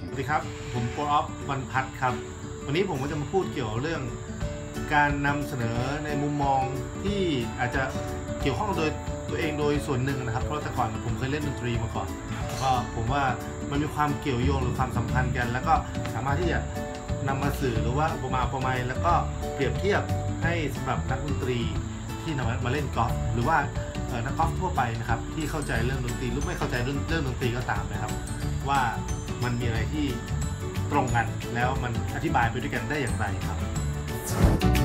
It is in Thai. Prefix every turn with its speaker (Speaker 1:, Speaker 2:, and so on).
Speaker 1: สวัสดีครับผมโปรออฟวรรณพัฒน์ครับวันนี้ผมก็จะมาพูดเกี่ยวเรื่องการนำเสนอในมุมมองที่อาจจะเกี่ยวข้องโดยตัวเองโดยส่วนหนึ่งนะครับเพราะแต่ก่อนผมเคยเล่นดนตรีมาก่อนก็ผมว่ามันมีความเกี่ยวโยงหรือความสัมพันธ์กัน แล้วก็สามารถที่จะนำมาสื่อหรือว่าอุปมาอุปไมยแล้วก็เปรียบเทียบให้สำหรับนักดนตรีที่นำมาเล่นกอล์ฟหรือว่านักกอล์ฟทั่วไปนะครับที่เข้าใจเรื่องดนตรีหรือไม่เข้าใจเรื่องดนตรีก็ตามนะครับว่ามันมีอะไรที่ตรงกันแล้วมันอธิบายไปด้วยกันได้อย่างไรครับ